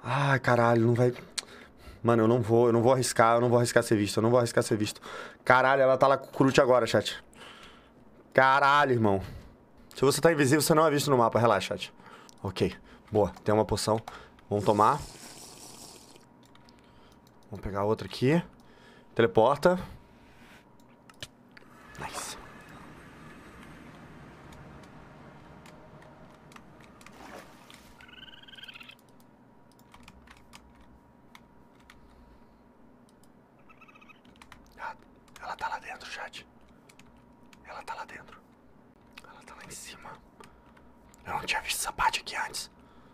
Ai, caralho, não vai... Mano, eu não vou arriscar ser visto, eu não vou arriscar ser visto. Caralho, ela tá lá com o Cucurucho agora, chat. Caralho, irmão. Se você tá invisível, você não é visto no mapa, relaxa, chat. Ok, boa, tem uma poção. Vamos tomar. Vamos pegar outra aqui. Teleporta. Nice. Ela tá lá dentro, chat. Ela tá lá dentro. Ela tá lá em cima. Eu não tinha visto essa parte aqui antes.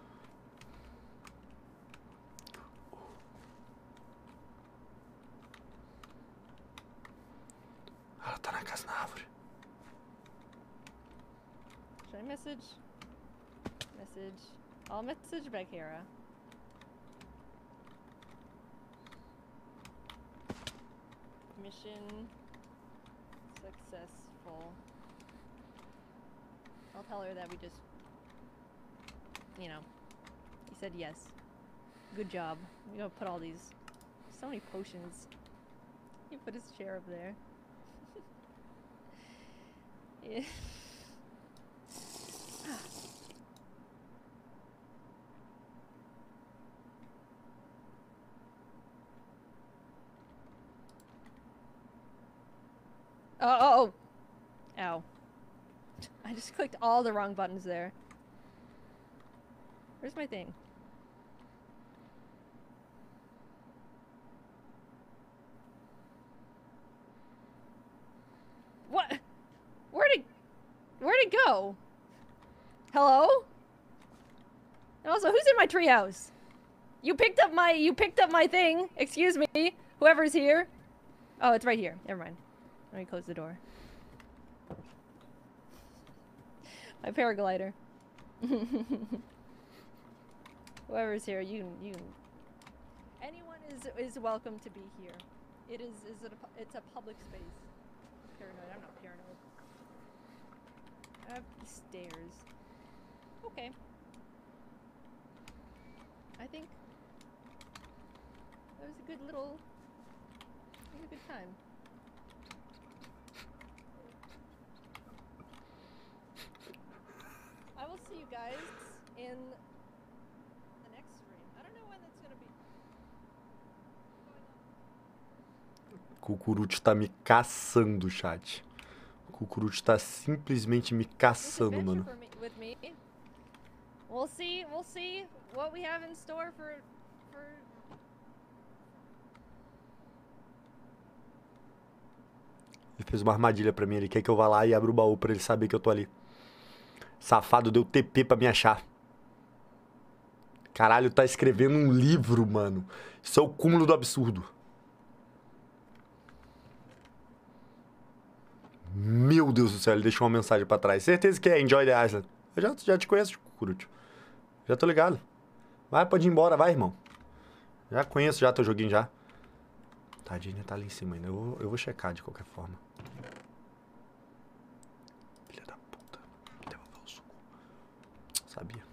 Ela tá na casa, na árvore. Should I message? Message. I'll message Bagheera. Mission successful. I'll tell her that we just, you know, he said yes. Good job. We gotta put all these, so many potions. He put his chair up there. Yeah. Oh! Ow. I just clicked all the wrong buttons there. Where's my thing? What? Where'd it go? Hello? And also, who's in my treehouse? You picked up my thing. Excuse me. Whoever's here. Oh, it's right here. Never mind. Let me close the door. My paraglider. Whoever's here, you can... Anyone is welcome to be here. It's a public space. Paranoid. I'm not paranoid. I have the stairs. Okay. I think that was a good little... It was a good time. I will see you guys in the next stream. I don't know when that's gonna be. Cucurucho tá me caçando, chat. Cucurucho tá simplesmente me caçando, mano. With me. We'll see what we have in store for... Ele fez uma armadilha pra mim, ele quer que eu vá lá e abra o baú pra ele saber que eu tô ali. Safado deu TP pra me achar. Caralho, tá escrevendo um livro, mano. Isso é o cúmulo do absurdo. Meu Deus do céu, ele deixou uma mensagem pra trás. Certeza que é Enjoy the Island. Eu já te conheço, Cucurucho. Já tô ligado. Vai, pode ir embora, vai, irmão. Já conheço já teu joguinho já. Tadinha, tá ali em cima ainda. Eu vou checar de qualquer forma. Filha da puta. Devolver o suco. Sabia.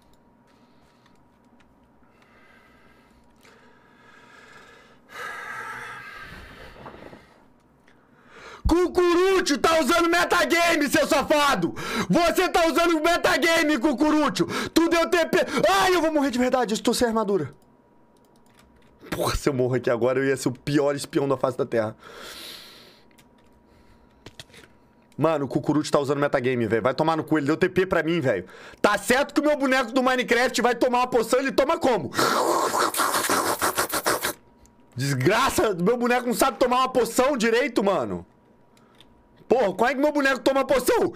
Cucurucho tá usando metagame, seu safado! Você tá usando metagame, Cucurucho! Tu deu TP... Ai, eu vou morrer de verdade, eu estou sem armadura. Porra, se eu morro aqui agora, eu ia ser o pior espião da face da Terra. Mano, o Cucurucho tá usando metagame, velho. Vai tomar no cu, ele deu TP pra mim, velho. Tá certo que o meu boneco do Minecraft vai tomar uma poção, ele toma como? Desgraça, meu boneco não sabe tomar uma poção direito, mano. Porra, como é que meu boneco toma poção?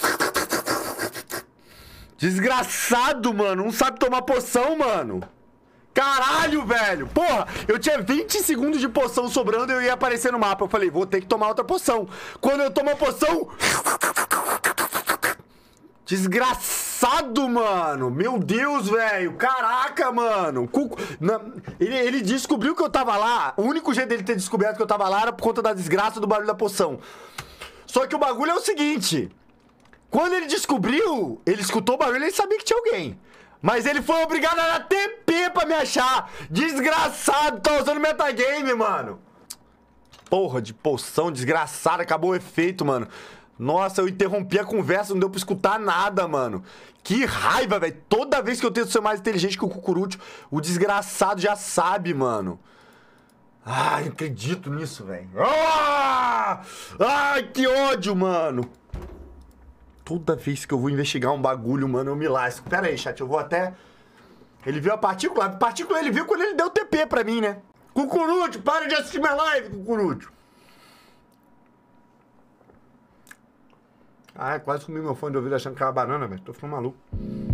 Desgraçado, mano. Não sabe tomar poção, mano. Caralho, velho. Porra, eu tinha 20 segundos de poção sobrando e eu ia aparecer no mapa. Eu falei, vou ter que tomar outra poção. Quando eu tomo a poção... Desgraçado, mano. Meu Deus, velho. Caraca, mano. Ele descobriu que eu tava lá. O único jeito dele ter descoberto que eu tava lá era por conta da desgraça do barulho da poção. Só que o bagulho é o seguinte. Quando ele descobriu, ele escutou o barulho e ele sabia que tinha alguém. Mas ele foi obrigado a dar TP pra me achar. Desgraçado, tá usando metagame, mano. Porra de poção desgraçada, acabou o efeito, mano. Nossa, eu interrompi a conversa, não deu pra escutar nada, mano. Que raiva, velho. Toda vez que eu tento ser mais inteligente que o Cucurute, o desgraçado já sabe, mano. Ai, não acredito nisso, velho. Ah! Ai, que ódio, mano. Toda vez que eu vou investigar um bagulho, mano, eu me lasco. Pera aí, chat, eu vou até... Ele viu a partícula? A partícula ele viu quando ele deu TP pra mim, né? Cucurute, para de assistir minha live, Cucurute. Ai, quase comi meu fone de ouvido achando que era banana, velho. Tô ficando maluco.